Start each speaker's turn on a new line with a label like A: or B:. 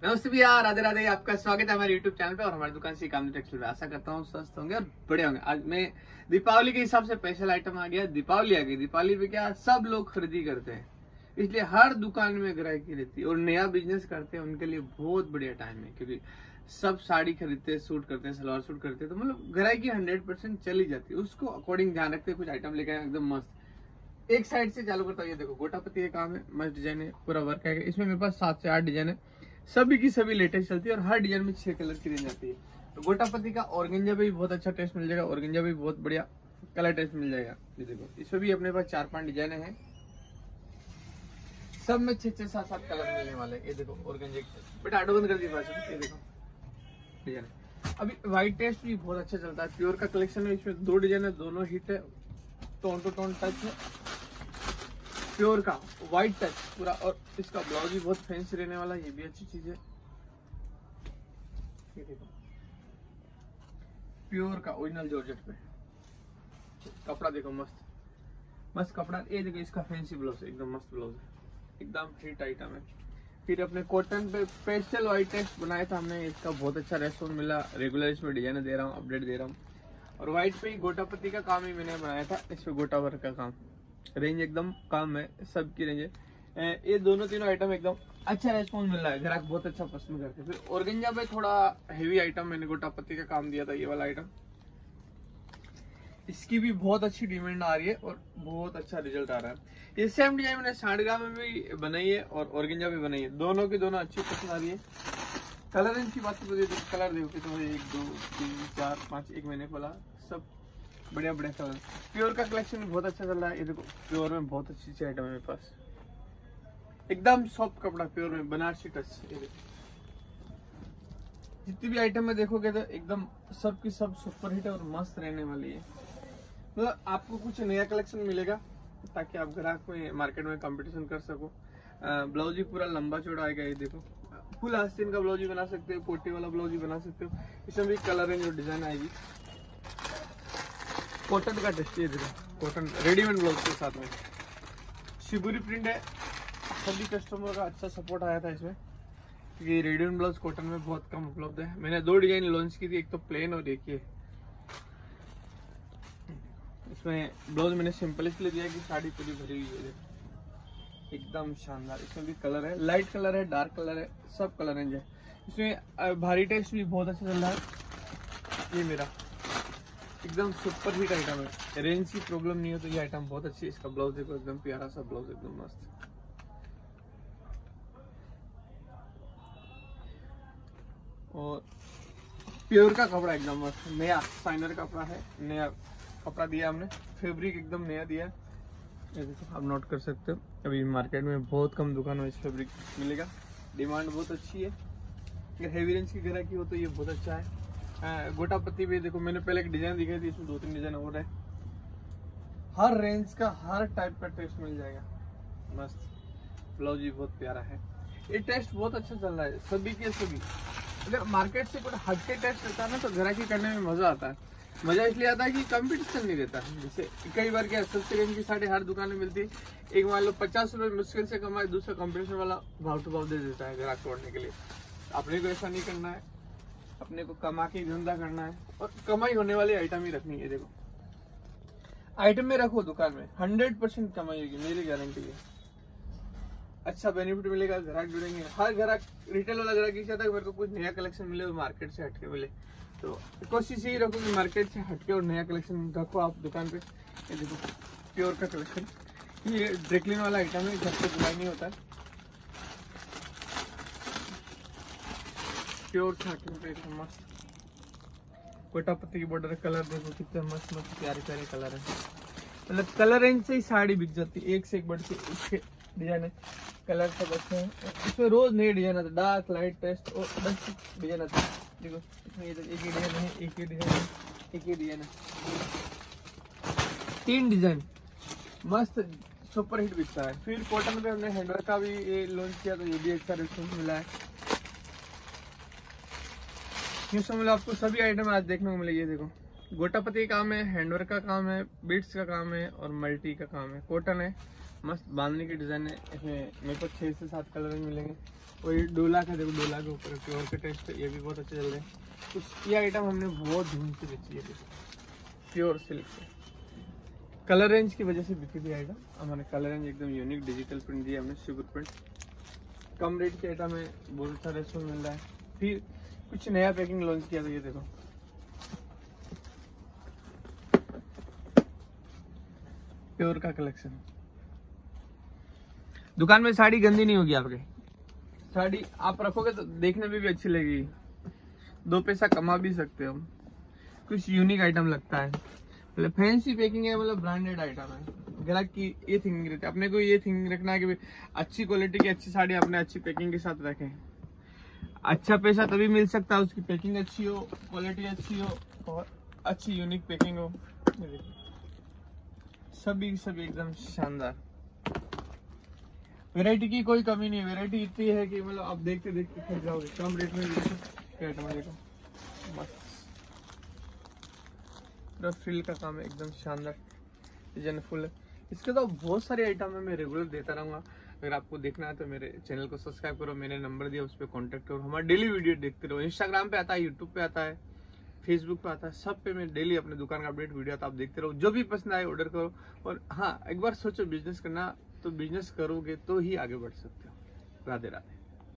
A: नमस्ते भैया, राधे राधे। आपका स्वागत है हमारे यूट्यूब चैनल पे और हमारी दुकान से कामनी टेक्सटाइल में। आशा करता हूँ स्वस्थ होंगे और बड़े होंगे। आज मैं दीपावली के हिसाब से स्पेशल आइटम आ गया। दीपावली आ गई, दीपावली पे क्या सब लोग खरीदी करते हैं, इसलिए हर दुकान में ग्राहकी रहती है और नया बिजनेस करते हैं उनके लिए बहुत बढ़िया टाइम है, क्योंकि सब साड़ी खरीदते हैं, सूट करते हैं, सलवार सूट करते हैं, तो मतलब ग्राहकी 100% चली जाती है। उसको अकॉर्डिंग ध्यान रखते हैं, कुछ आइटम लेके आए एकदम मस्त। एक साइड से चालू करता हूँ। ये देखो गोटापति का काम है, मस्त डिजाइन है, पूरा वर्क है। इसमें मेरे पास 7 से 8 डिजाइन है, सभी की सभी लेटेस्ट चलती है और हर डिजाइन में 6 कलर की रेंज आती है। तो गोटापति का ऑर्गेंजा भी बहुत अच्छा टेस्ट मिल जाएगा, ऑर्गेंजा भी बहुत बढ़िया कलर टेस्ट मिल जाएगा। ये देखो इसमें भी अपने पास 4-5 डिजाइन है, सब में 6-6, 7-7 कलर मिलने वाले हैं। ये देखो ऑर्गेंजा बेटा ऑटो बंद कर दी बात। ये देखो डिजाइन अभी व्हाइट टेस्ट भी बहुत अच्छा चलता है। प्योर का कलेक्शन है, इसमें 2 डिजाइन है, दोनों हिट है, टोन टू टोन टच है, प्योर का व्हाइट टच पूरा। और इसका ब्लाउज भी बहुत फैंसी रहने वाला है, ये भी अच्छी चीज है। ये देखो प्योर का ओरिजिनल जॉर्जेट पे कपड़ा देखो, मस्त मस्त कपड़ा। ये देखो इसका फैंसी ब्लाउज है, एकदम मस्त ब्लाउज है, एकदम हिट आइटम है। फिर अपने कॉटन पे स्पेशल व्हाइट टेस्ट बनाया था हमने, इसका बहुत अच्छा रेस्पॉन्स मिला। रेगुलर इसमें डिजाइन दे रहा हूँ, अपडेट दे रहा हूँ। और व्हाइट पे ही गोटापति का काम ही मैंने बनाया था, इसमें गोटा वर्क का काम। रेंज एकदम कम है, सबकी रेंज है। ये दोनों तीनों आइटम एकदम अच्छा रेस्पॉन्स मिल रहा है, ग्राहक बहुत अच्छा पसंद करते हैं। फिर ऑर्गेंजा पे थोड़ा हेवी आइटम मैंने गोटापति का काम दिया था, ये वाला आइटम। इसकी भी बहुत अच्छी डिमांड आ रही है और बहुत अच्छा रिजल्ट आ रहा है। ये सेम डिजाइन मैंने साड़ीगा में भी बनाई है और ऑर्गेंजा भी बनाई है, दोनों की दोनों अच्छी पसंद आ रही है। कलर रेंज की बात करें तो कलर देखो तो 1 2 3 4 5 एक महीने खोला, सब बढ़िया बढ़िया कलर। प्योर का कलेक्शन भी बहुत अच्छा चल रहा है। ये देखो प्योर में बहुत अच्छी अच्छी आइटम है मेरे पास, एकदम सॉफ्ट कपड़ा, प्योर में बनारसी टच। ये देखो जितनी भी आइटम में देखोगे तो एकदम सब की सब सुपर हिट और मस्त रहने वाली है। मतलब आपको कुछ नया कलेक्शन मिलेगा ताकि आप ग्राहक में मार्केट में कंपटीशन कर सको। ब्लाउज भी पूरा लंबा चौड़ा आएगा। ये देखो फुल आस्तीन का ब्लाउज भी बना सकते हो, पोटी वाला ब्लाउज भी बना सकते हो। इसमें भी कलर रेंज और डिजाइन आएगी। कॉटन का टेस्ट, ये देखो कॉटन रेडीमेड ब्लाउज के साथ में शिबुरी प्रिंट है। सभी कस्टमर का अच्छा सपोर्ट आया था इसमें, क्योंकि रेडीमेड ब्लाउज कॉटन में बहुत कम उपलब्ध है। मैंने 2 डिजाइन लॉन्च की थी, एक तो प्लेन और एक ये। इसमें ब्लाउज मैंने सिंपल इसलिए दिया कि साड़ी पूरी भरी हुई है, एकदम शानदार। इसमें भी कलर है, लाइट कलर है, डार्क कलर है, सब कलर रेंज है। इसमें भारी टेस्ट भी बहुत अच्छा चल रहा है। ये मेरा एकदम सुपर हिट आइटम है, रेंज की प्रॉब्लम नहीं हो तो ये आइटम बहुत अच्छी है। इसका ब्लाउज देखो, एकदम प्यारा सा ब्लाउज, एकदम मस्त। और प्योर का कपड़ा एकदम मस्त, नया साइनर कपड़ा है, नया कपड़ा दिया हमने, फैब्रिक एकदम नया दिया। ये देखो आप नोट कर सकते हो, अभी मार्केट में बहुत कम दुकानों में इस फैब्रिक मिलेगा। डिमांड बहुत अच्छी है, अगर हेवी रेंज की ग्राहकी हो तो ये बहुत अच्छा है। गोटापति भी देखो, मैंने पहले एक डिजाइन दिखाई थी, इसमें 2-3 डिजाइन और है। हर रेंज का हर टाइप का टेस्ट मिल जाएगा, मस्त। ब्लाउज भी बहुत प्यारा है। ये टेस्ट बहुत अच्छा चल रहा है, सभी के सभी। अगर मार्केट से कुछ हटके टेस्ट रहता है ना तो ग्राहकी करने में मजा आता है। मजा इसलिए आता है कि कंपटीशन नहीं रहता। जैसे कई बार क्या सस्ती रेंज की साड़ी हर दुकान में मिलती है, एक मान लो 50 रुपए मुश्किल से कमाए, दूसरा कंपटीशन वाला भाव टू भाव दे देता है ग्राहक तोड़ने के लिए। अपने को ऐसा नहीं करना है, अपने को कमा के धंधा करना है और कमाई होने वाली आइटम ही रखनी है। देखो आइटम में रखो दुकान में, 100% कमाई होगी, मेरी गारंटी है। अच्छा बेनिफिट मिलेगा, ग्राहक जुड़ेंगे। हर ग्राहक, रिटेल वाला ग्राहक चाहता है मेरे को कुछ नया कलेक्शन मिले और मार्केट से हटके मिले, तो कोशिश यही रखो कि मार्केट से हटके और नया कलेक्शन रखो आप दुकान पे। ये देखो प्योर का कलेक्शन, ये ड्रेक्लिन वाला आइटम है, घर से बुलाई नहीं होता है, प्योर साटिन पे एकदम मस्त। कोटापति की बॉर्डर, कलर देखो कितने मस्त मस्त प्यारे प्यारे कलर है। मतलब कलर रेंज से ही साड़ी बिक जाती है, एक से एक बढ़ के इसके डिजाइन है, कलर सब अच्छे हैं। इसमें रोज नए डिजाइन आते, डार्क लाइट टेस्ट और 10 डिजाइन आते हैं। देखो इसमें एक ही डिजाइन है, एक ही डिजाइन है, एक ही डिजाइन है, 3 डिजाइन मस्त सुपर हिट बिकता है। फिर कॉटन पे हमने हैंडवर्क का भी ये लॉन्च किया, तो ये भी अच्छा रिस्पॉन्स मिला है। मतलब आपको सभी आइटम आज देखने को मिलेगी। देखो गोटापति का काम है, हैंडवर्क का काम है, बीट्स का काम है और मल्टी का काम है। कॉटन है, मस्त बांधने की डिजाइन है। इसमें मेरे को 6 से 7 कलर मिलेंगे। और ये डोला का देखो, डोला के ऊपर प्योर के टेस्ट, ये भी बहुत अच्छे चल रहे हैं। कुछ ये आइटम हमने बहुत धूम से बेची है, प्योर सिल्क से। कलर रेंज की वजह से बिकी थी आइटम। हमारे कलर रेंज एकदम यूनिक डिजिटल प्रिंट दिया हमने, शुगर प्रिंट। कम रेट के आइटम है, बहुत सारे इसमें मिल रहा है। फिर कुछ नया पैकिंग लॉन्च किया था, ये देखो प्योर का कलेक्शन। दुकान में साड़ी गंदी नहीं होगी आपके, साड़ी आप रखोगे तो देखने में भी अच्छी लगेगी, 2 पैसा कमा भी सकते हो। कुछ यूनिक आइटम लगता है, मतलब फैंसी पैकिंग है, मतलब ब्रांडेड आइटम है। ग्राहक की ये थिंकिंग रहती है, अपने को ये थिंकिंग रखना है कि अच्छी क्वालिटी की अच्छी साड़ी अपने अच्छी पैकिंग के साथ रखें। अच्छा पैसा तभी मिल सकता है, उसकी पैकिंग अच्छी हो, क्वालिटी अच्छी हो और अच्छी यूनिक पैकिंग हो। सभी एकदम शानदार। वैरायटी की कोई कमी नहीं है, वैरायटी इतनी है कि मतलब आप देखते देखते थक जाओगे। कम रेट में बस पूरा फ्रिल का काम है, एकदम शानदार डिजाइन फुल है। इसके तो बहुत सारे आइटम है, मैं रेगुलर देता रहूंगा। अगर आपको देखना है तो मेरे चैनल को सब्सक्राइब करो, मैंने नंबर दिया उस पर कॉन्टैक्ट करो। हमारा डेली वीडियो देखते रहो, इंस्टाग्राम पे आता है, यूट्यूब पे आता है, फेसबुक पे आता है, सब पे मैं डेली अपने दुकान का अपडेट वीडियो आता है। आप देखते रहो, जो भी पसंद आए ऑर्डर करो। और हाँ, एक बार सोचो बिजनेस करना, तो बिजनेस करोगे तो ही आगे बढ़ सकते हो। राधे राधे।